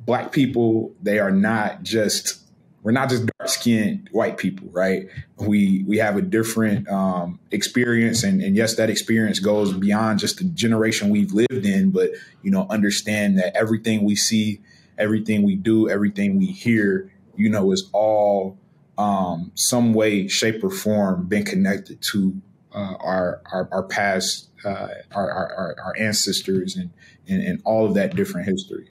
Black people, we're not just dark skinned white people, right? We have a different experience, and yes, that experience goes beyond just the generation we've lived in, but understand that everything we see, everything we do, everything we hear, is all some way, shape, or form been connected to our past, our ancestors, and all of that different history.